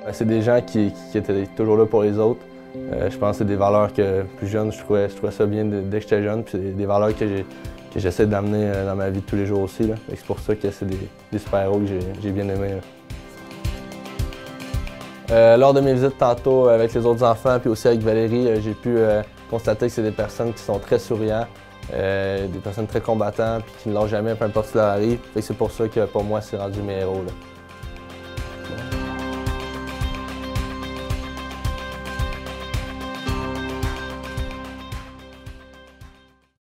C'est des gens qui étaient toujours là pour les autres. Je pense que c'est des valeurs que, plus jeune, je trouvais ça bien dès que j'étais jeune. Puis c'est des valeurs que j'essaie d'amener dans ma vie de tous les jours aussi. C'est pour ça que c'est des super-héros que j'ai bien aimés. Lors de mes visites tantôt avec les autres enfants, puis aussi avec Valérie, j'ai pu constater que c'est des personnes qui sont très souriantes, des personnes très combattantes, puis qui ne lâchent jamais, peu importe ce qui leur arrive. C'est pour ça que pour moi, c'est rendu mes héros.